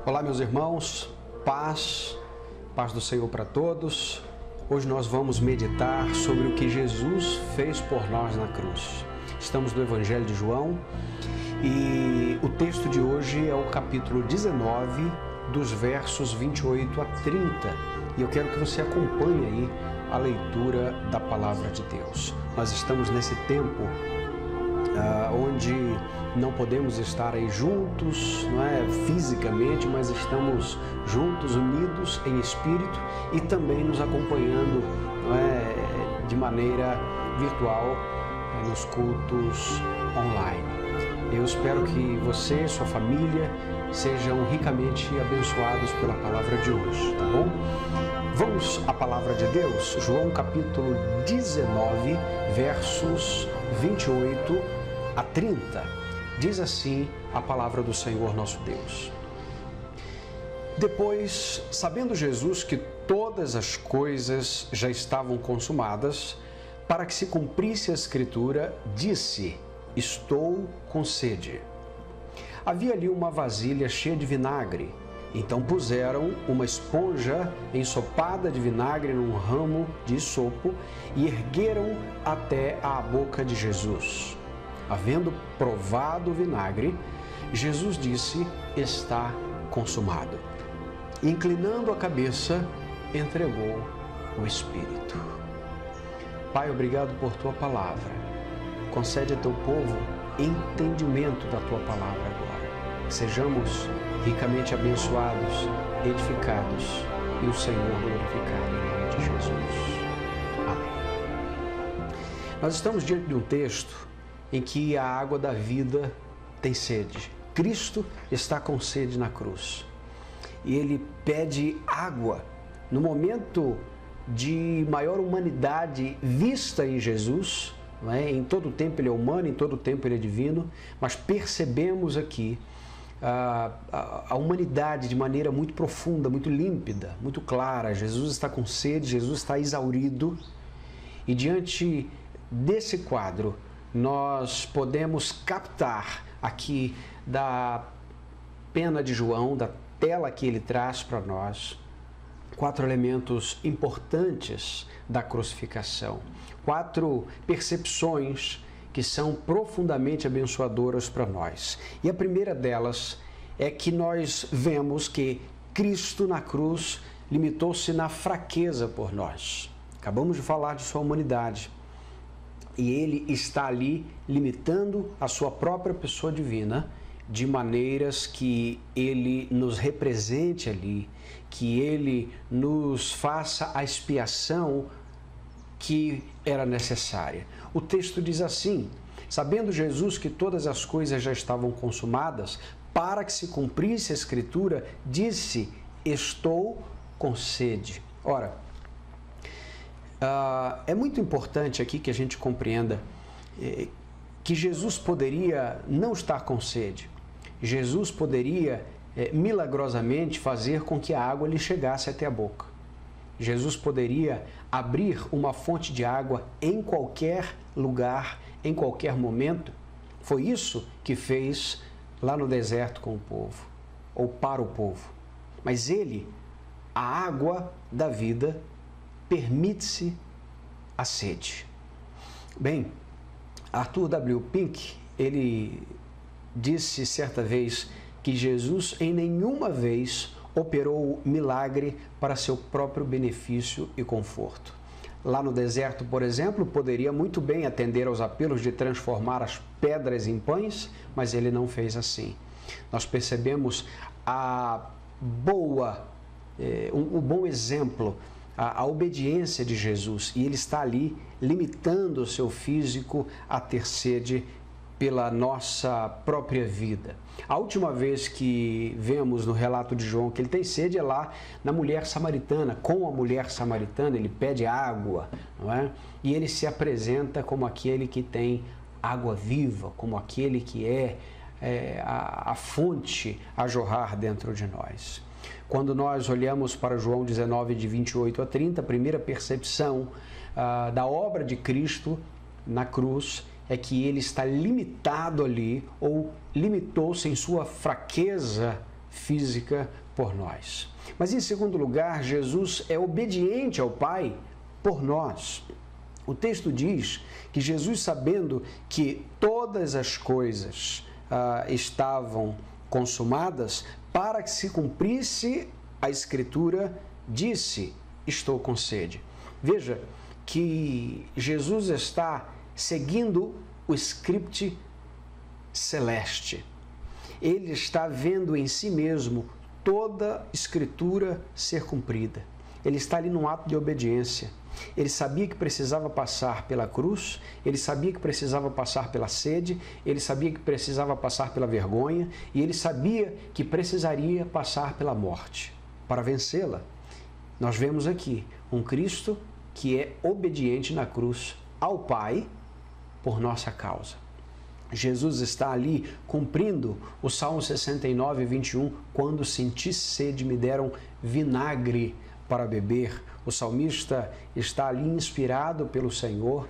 Olá, meus irmãos, paz do Senhor para todos. Hoje nós vamos meditar sobre o que Jesus fez por nós na cruz. Estamos no Evangelho de João e o texto de hoje é o capítulo 19, dos versos 28 a 30. E eu quero que você acompanhe aí a leitura da Palavra de Deus. Nós estamos nesse tempo onde não podemos estar aí juntos, não é, fisicamente, mas estamos juntos, unidos em espírito e também nos acompanhando, não é, de maneira virtual, nos cultos online. Eu espero que você e sua família sejam ricamente abençoados pela palavra de hoje, tá bom? Vamos à palavra de Deus, João capítulo 19, versos 28 a 30, diz assim a palavra do Senhor nosso Deus. Depois, sabendo Jesus que todas as coisas já estavam consumadas, para que se cumprisse a Escritura, disse: Estou com sede. Havia ali uma vasilha cheia de vinagre. Então puseram uma esponja ensopada de vinagre num ramo de isopo e ergueram até à boca de Jesus. Havendo provado o vinagre, Jesus disse: Está consumado. Inclinando a cabeça, entregou o Espírito. Pai, obrigado por Tua palavra. Concede a Teu povo entendimento da Tua palavra agora. Que sejamos ricamente abençoados, edificados e o Senhor glorificado em nome de Jesus. Amém. Nós estamos diante de um texto em que a água da vida tem sede. Cristo está com sede na cruz e Ele pede água no momento de maior humanidade vista em Jesus, não é? Em todo tempo Ele é humano, em todo tempo Ele é divino, mas percebemos aqui a humanidade de maneira muito profunda, muito límpida, muito clara. Jesus está com sede, Jesus está exaurido e diante desse quadro nós podemos captar aqui da pena de João, da tela que ele traz para nós, 4 elementos importantes da crucificação, 4 percepções que são profundamente abençoadoras para nós. E a primeira delas é que nós vemos que Cristo na cruz limitou-se na fraqueza por nós. Acabamos de falar de sua humanidade. E Ele está ali limitando a sua própria pessoa divina de maneiras que Ele nos represente ali, que Ele nos faça a expiação que era necessária. O texto diz assim: sabendo Jesus que todas as coisas já estavam consumadas, para que se cumprisse a Escritura, disse: Estou com sede. Ora, é muito importante aqui que a gente compreenda que Jesus poderia não estar com sede. Jesus poderia milagrosamente fazer com que a água lhe chegasse até a boca. Jesus poderia abrir uma fonte de água em qualquer lugar, em qualquer momento. Foi isso que fez lá no deserto com o povo, ou para o povo. Mas Ele, a água da vida, permite-se a sede. Bem, Arthur W. Pink, ele disse certa vez que Jesus em nenhuma vez operou milagre para seu próprio benefício e conforto. Lá no deserto, por exemplo, poderia muito bem atender aos apelos de transformar as pedras em pães, mas ele não fez assim. Nós percebemos o bom exemplo, a obediência de Jesus, e Ele está ali limitando o seu físico a ter sede pela nossa própria vida. A última vez que vemos no relato de João que ele tem sede é lá na mulher samaritana. Com a mulher samaritana ele pede água, não é? E ele se apresenta como aquele que tem água viva, como aquele que é a fonte a jorrar dentro de nós. Quando nós olhamos para João 19, de 28 a 30, a primeira percepção da obra de Cristo na cruz é que ele está limitado ali, ou limitou-se em sua fraqueza física por nós. Mas em segundo lugar, Jesus é obediente ao Pai por nós. O texto diz que Jesus, sabendo que todas as coisas estavam consumadas, para que se cumprisse a Escritura, disse: estou com sede. Veja que Jesus está seguindo o script celeste. Ele está vendo em si mesmo toda a Escritura ser cumprida. Ele está ali num ato de obediência. Ele sabia que precisava passar pela cruz, ele sabia que precisava passar pela sede, ele sabia que precisava passar pela vergonha e ele sabia que precisaria passar pela morte para vencê-la. Nós vemos aqui um Cristo que é obediente na cruz ao Pai por nossa causa. Jesus está ali cumprindo o Salmo 69, 21, quando senti sede, me deram vinagre para beber. O salmista está ali inspirado pelo Senhor,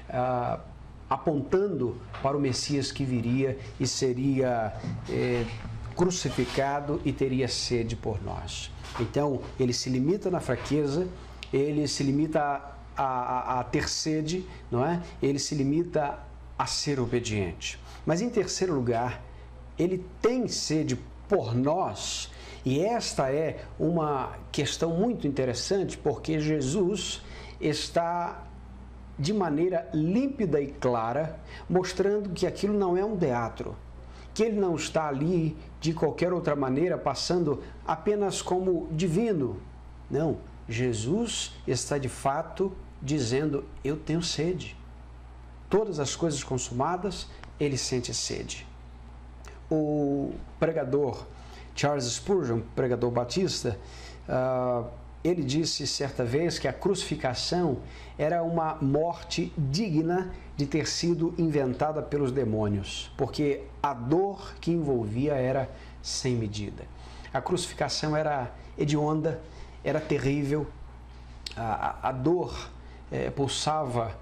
apontando para o Messias que viria e seria crucificado e teria sede por nós. Então, ele se limita na fraqueza, ele se limita a ter sede, não é? Ele se limita a ser obediente. Mas em terceiro lugar, ele tem sede por nós. E esta é uma questão muito interessante, porque Jesus está de maneira límpida e clara, mostrando que aquilo não é um teatro, que ele não está ali de qualquer outra maneira, passando apenas como divino. Não, Jesus está de fato dizendo: eu tenho sede. Todas as coisas consumadas, ele sente sede. O pregador Charles Spurgeon, pregador batista, ele disse certa vez que a crucificação era uma morte digna de ter sido inventada pelos demônios, porque a dor que envolvia era sem medida. A crucificação era hedionda, era terrível, a dor pulsava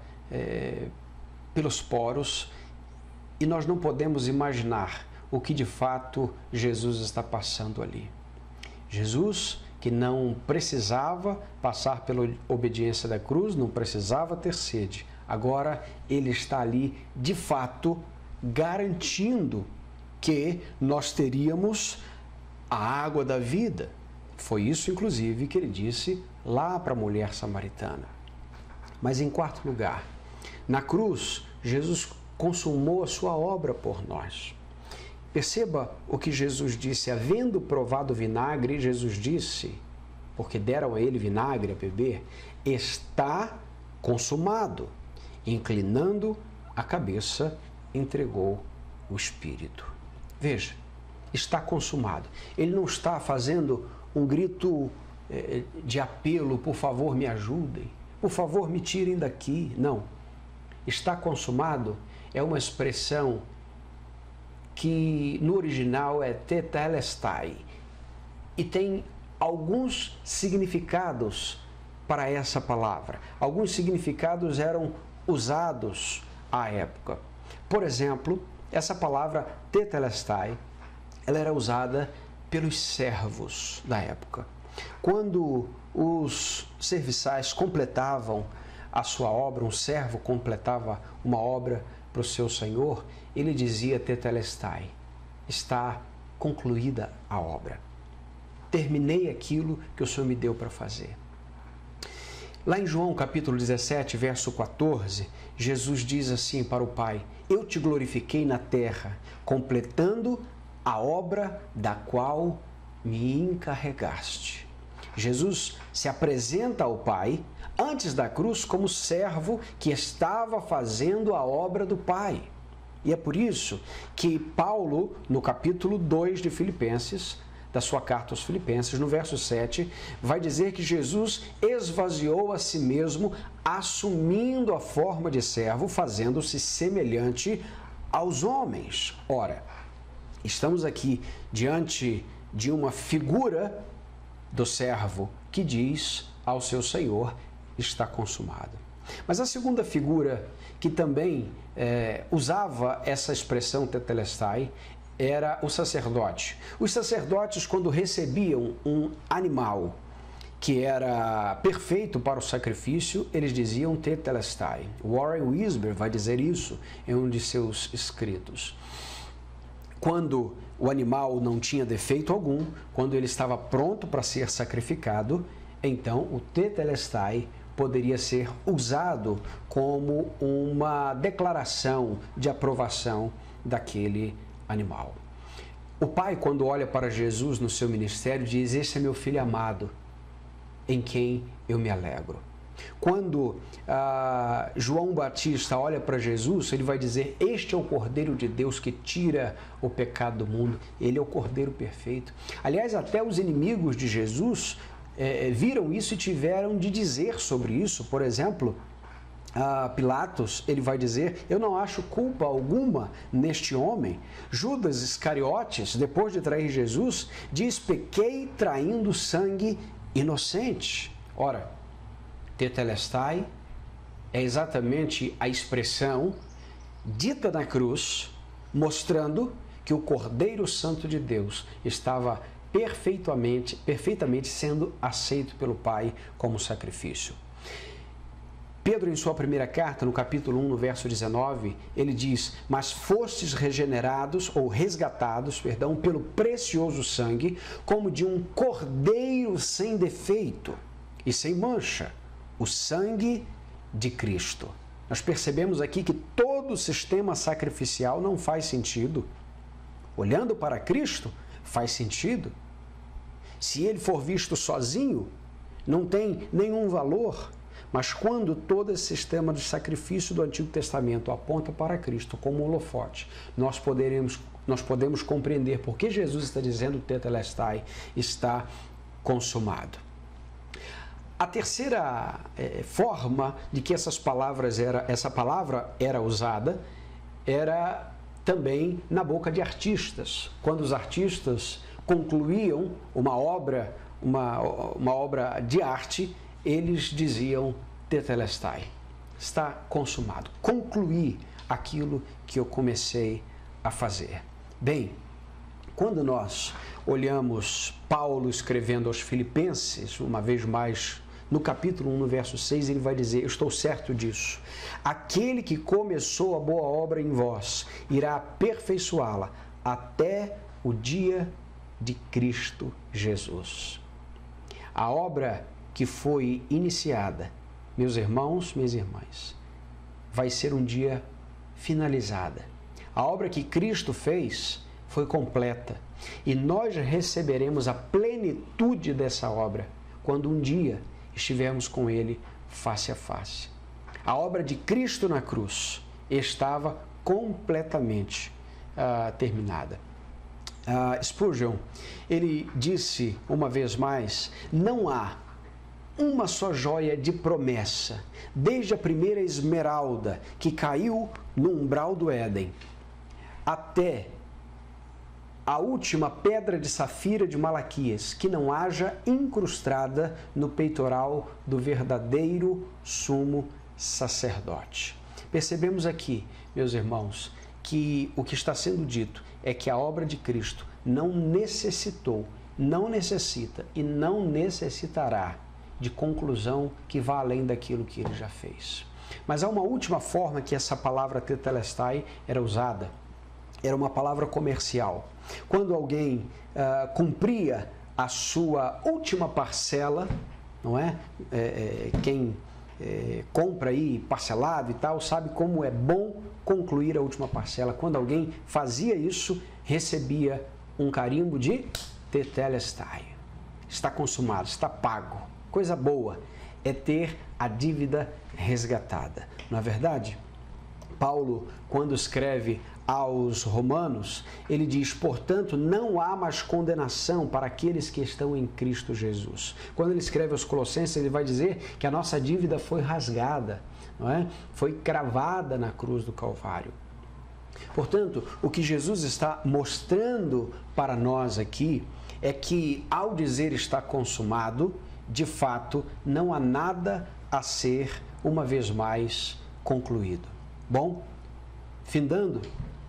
pelos poros e nós não podemos imaginar o que de fato Jesus está passando ali. Jesus, que não precisava passar pela obediência da cruz, não precisava ter sede, agora ele está ali de fato garantindo que nós teríamos a água da vida. Foi isso, inclusive, que ele disse lá para a mulher samaritana. Mas em quarto lugar, na cruz, Jesus consumou a sua obra por nós. Perceba o que Jesus disse: havendo provado o vinagre, Jesus disse, porque deram a ele vinagre a beber, está consumado. Inclinando a cabeça, entregou o Espírito. Veja, está consumado. Ele não está fazendo um grito de apelo: por favor, me ajudem, por favor, me tirem daqui. Não. Está consumado é uma expressão que no original é tetelestai e tem alguns significados para essa palavra. Alguns significados eram usados à época. Por exemplo, essa palavra tetelestai, ela era usada pelos servos da época. Quando os serviçais completavam a sua obra, um servo completava uma obra para o seu senhor, ele dizia tetelestai: está concluída a obra. Terminei aquilo que o Senhor me deu para fazer. Lá em João capítulo 17, verso 14, Jesus diz assim para o Pai: eu te glorifiquei na terra, completando a obra da qual me encarregaste. Jesus se apresenta ao Pai antes da cruz como servo que estava fazendo a obra do Pai. E é por isso que Paulo, no capítulo 2 de Filipenses, da sua carta aos Filipenses, no verso 7, vai dizer que Jesus esvaziou a si mesmo, assumindo a forma de servo, fazendo-se semelhante aos homens. Ora, estamos aqui diante de uma figura do servo que diz ao seu Senhor: está consumado. Mas a segunda figura que também usava essa expressão tetelestai era o sacerdote. Os sacerdotes, quando recebiam um animal que era perfeito para o sacrifício, eles diziam tetelestai. Warren Wiersbe vai dizer isso em um de seus escritos. Quando o animal não tinha defeito algum, quando ele estava pronto para ser sacrificado, então o tetelestai poderia ser usado como uma declaração de aprovação daquele animal. O pai, quando olha para Jesus no seu ministério, diz: esse é meu filho amado, em quem eu me alegro. Quando João Batista olha para Jesus, ele vai dizer: este é o Cordeiro de Deus que tira o pecado do mundo. Ele é o Cordeiro perfeito. Aliás, até os inimigos de Jesus viram isso e tiveram de dizer sobre isso. Por exemplo, Pilatos, ele vai dizer: eu não acho culpa alguma neste homem. Judas Iscariotes, depois de trair Jesus, diz: pequei traindo sangue inocente. Ora, tetelestai é exatamente a expressão dita na cruz, mostrando que o Cordeiro Santo de Deus estava perfeitamente sendo aceito pelo Pai como sacrifício. Pedro, em sua primeira carta, no capítulo 1, no verso 19, ele diz: mas fostes regenerados, ou resgatados, pelo precioso sangue, como de um cordeiro sem defeito e sem mancha, o sangue de Cristo. Nós percebemos aqui que todo o sistema sacrificial não faz sentido. Olhando para Cristo, faz sentido. Se ele for visto sozinho, não tem nenhum valor. Mas quando todo esse sistema de sacrifício do Antigo Testamento aponta para Cristo como holofote, nós podemos compreender por que Jesus está dizendo tetelestai, está consumado. A terceira forma de que essa palavra era usada era também na boca de artistas. Quando os artistas concluíam uma obra de arte, eles diziam tetelestai, está consumado, concluí aquilo que eu comecei a fazer. Bem, quando nós olhamos Paulo escrevendo aos Filipenses, uma vez mais, no capítulo 1, no verso 6, ele vai dizer: eu estou certo disso, aquele que começou a boa obra em vós, irá aperfeiçoá-la até o dia de Cristo Jesus. A obra que foi iniciada, meus irmãos, minhas irmãs, vai ser um dia finalizada. A obra que Cristo fez foi completa e nós receberemos a plenitude dessa obra quando um dia estivermos com Ele face a face. A obra de Cristo na cruz estava completamente terminada. Spurgeon, ele disse uma vez mais: não há uma só joia de promessa, desde a primeira esmeralda que caiu no umbral do Éden, até a última pedra de safira de Malaquias, que não haja incrustada no peitoral do verdadeiro sumo sacerdote. Percebemos aqui, meus irmãos, que o que está sendo dito é que a obra de Cristo não necessitou, não necessita e não necessitará de conclusão que vá além daquilo que ele já fez. Mas há uma última forma que essa palavra tetelestai era usada. Era uma palavra comercial. Quando alguém cumpria a sua última parcela, não é? Quem compra aí parcelado e tal, sabe como é bom concluir a última parcela. Quando alguém fazia isso, recebia um carimbo de tetelestai. Está consumado, está pago. Coisa boa é ter a dívida resgatada. Não é verdade? Paulo, quando escreve aos Romanos, ele diz: portanto, não há mais condenação para aqueles que estão em Cristo Jesus. Quando ele escreve aos Colossenses, ele vai dizer que a nossa dívida foi rasgada, não é? Foi cravada na cruz do Calvário. Portanto, o que Jesus está mostrando para nós aqui é que, ao dizer está consumado, de fato, não há nada a ser, uma vez mais, concluído. Bom, findando,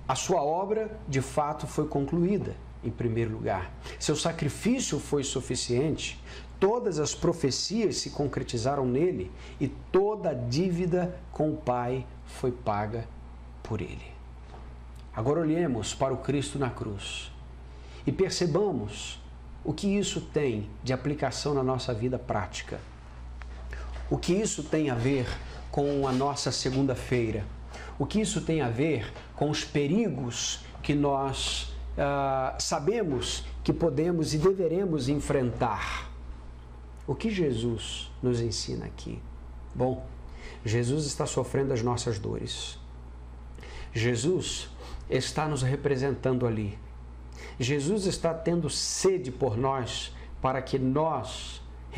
A sua obra, de fato, foi concluída, em primeiro lugar. Seu sacrifício foi suficiente, todas as profecias se concretizaram nele e toda a dívida com o Pai foi paga por ele. Agora olhemos para o Cristo na cruz e percebamos o que isso tem de aplicação na nossa vida prática. O que isso tem a ver com a nossa segunda-feira? O que isso tem a ver com os perigos que nós sabemos que podemos e deveremos enfrentar? O que Jesus nos ensina aqui? Bom, Jesus está sofrendo as nossas dores. Jesus está nos representando ali. Jesus está tendo sede por nós para que nós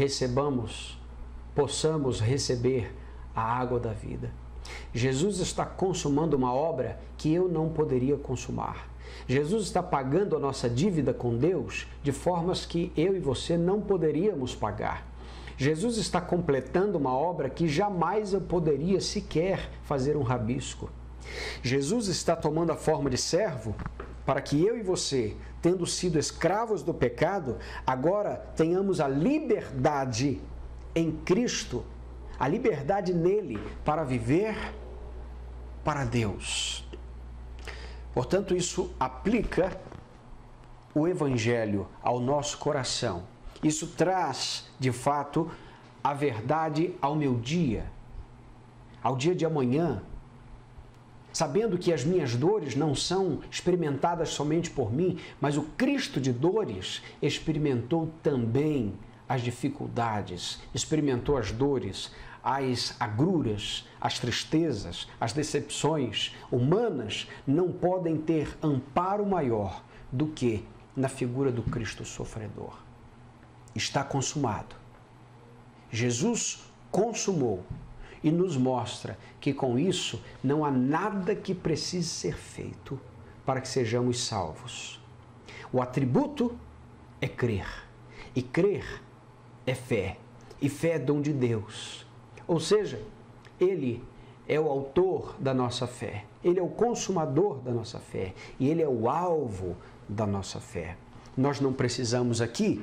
possamos receber a água da vida. Jesus está consumando uma obra que eu não poderia consumar. Jesus está pagando a nossa dívida com Deus de formas que eu e você não poderíamos pagar. Jesus está completando uma obra que jamais eu poderia sequer fazer um rabisco. Jesus está tomando a forma de servo para que eu e você, tendo sido escravos do pecado, agora tenhamos a liberdade em Cristo, a liberdade nele para viver para Deus. Portanto, isso aplica o Evangelho ao nosso coração. Isso traz, de fato, a verdade ao meu dia, ao dia de amanhã, sabendo que as minhas dores não são experimentadas somente por mim, mas o Cristo de dores experimentou também as dificuldades, experimentou as dores, as agruras, as tristezas, as decepções humanas não podem ter amparo maior do que na figura do Cristo sofredor. Está consumado. Jesus consumou e nos mostra que com isso não há nada que precise ser feito para que sejamos salvos. O atributo é crer, e crer é fé, e fé é dom de Deus. Ou seja, Ele é o autor da nossa fé, Ele é o consumador da nossa fé, e Ele é o alvo da nossa fé. Nós não precisamos aqui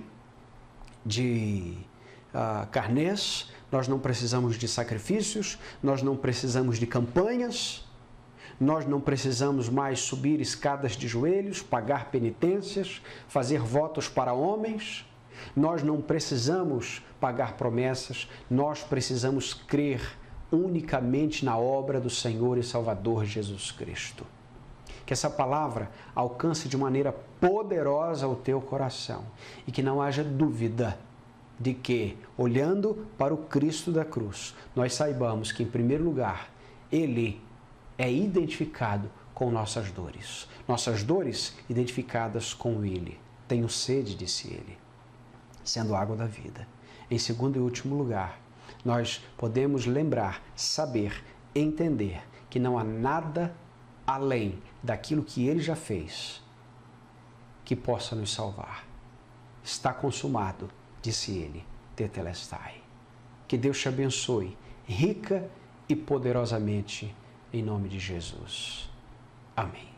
de carnês, nós não precisamos de sacrifícios, nós não precisamos de campanhas, nós não precisamos mais subir escadas de joelhos, pagar penitências, fazer votos para homens, nós não precisamos pagar promessas, nós precisamos crer unicamente na obra do Senhor e Salvador Jesus Cristo. Que essa palavra alcance de maneira poderosa o teu coração e que não haja dúvida de que, olhando para o Cristo da cruz, nós saibamos que, em primeiro lugar, Ele é identificado com nossas dores identificadas com Ele. Tenho sede, disse Ele, sendo a água da vida. Em segundo e último lugar, nós podemos lembrar, saber, entender que não há nada além daquilo que Ele já fez que possa nos salvar. Está consumado, disse Ele, tetelestai. Que Deus te abençoe, rica e poderosamente, em nome de Jesus. Amém.